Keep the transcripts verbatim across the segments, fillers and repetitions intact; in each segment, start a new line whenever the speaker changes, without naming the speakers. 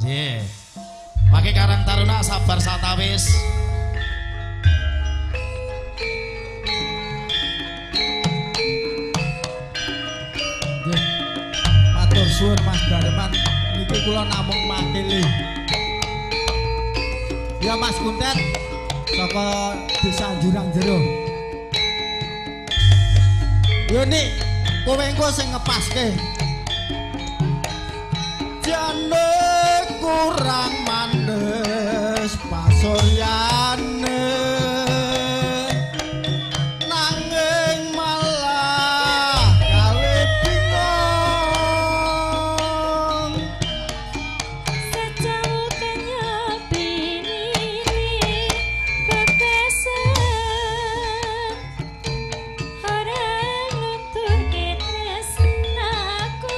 Nggih. Pakai Karang Taruna sabar satawis.
Nggih. Matur suwun Mas Dareman, niki kula namung makili. Ya Mas Kuntet saka Desa Jurang Jero. Yo nik kowe engko sing ngepaske. Jane kurang mandes pasuryane nanging malah gawe bingung
sejauh kenyepini bebesen orang nutur ketresnaku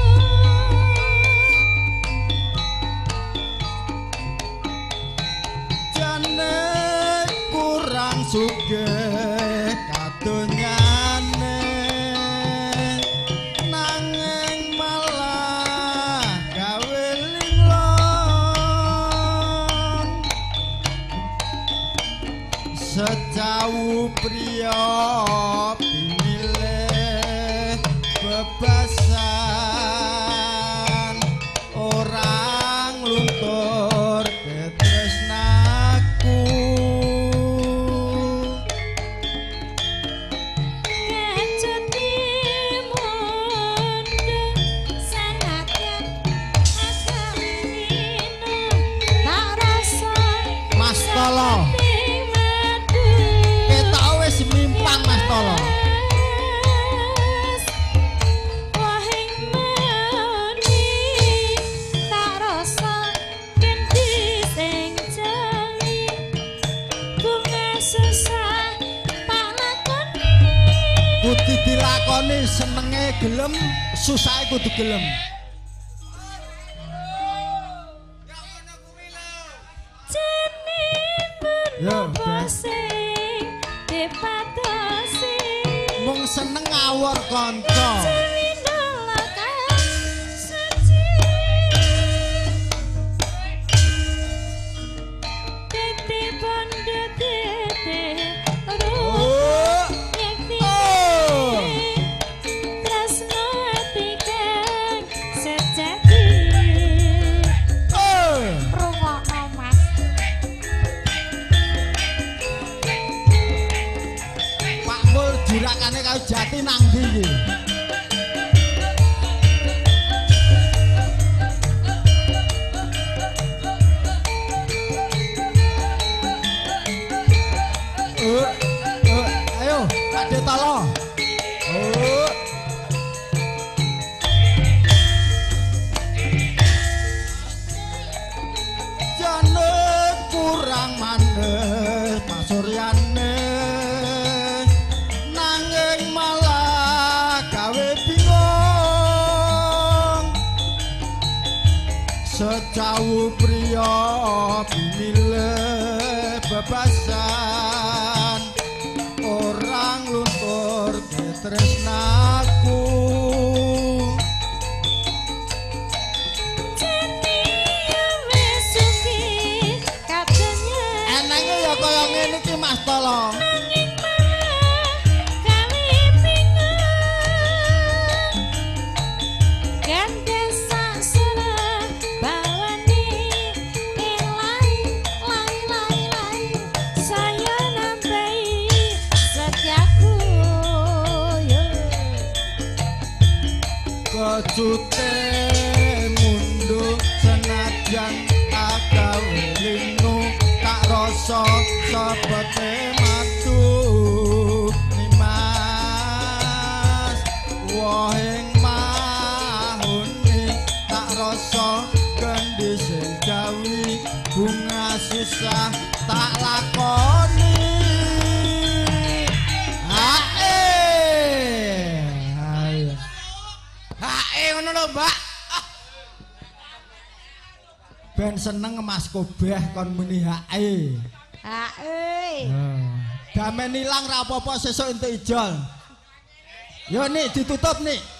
jane kurang sugih kadonyane nanging malah gawe linglung sejauh priya pimilih bebasan orang luntur ketresnaku
kecuti mundu sanajan asalino tak rasa
Mas Tolo
ing madu
ketok wis mimpang Mas Tolo
wahing meni tak rasa kendi sing jali bunga susah palakoni
kudu dilakoni senenge gelem susahe kudu gelem
jeni
Yo,
menapa
Bes.
sing dipatosi
mung seneng ngawur kanca
Selina lakang suci Titi bondo titi ruh
oh
Yakti
oh
tresno ati kang sejati
oh
Rungokno mas
Pak Mul jurakane karo jati nang ndi iki oh oh ayo Pakde Tolo oh jane kurang mandes pasuryane nanging malah gawe bingung sejauh priya pimilih bebasan orang luntur ketresnaku
Jeni wis suki katanya
enenge ya kaya ngene iki Mas Tolo
nanging malah gawe bingung gandeng sak surat bawani ilai lai lai lai saya nambahi setiaku yo
kecute mundu senajan agawe linu tak rasa sepete matu nimas wahing mahuni tak rasa kendi sing jawi bunga susah tak lakoni hae hae hae ngono lho Mbak ben seneng Mas Kobeh kon muni hae
hae
damen ilang ra apa-apa sesuk entuk ijol yo nih ditutup nih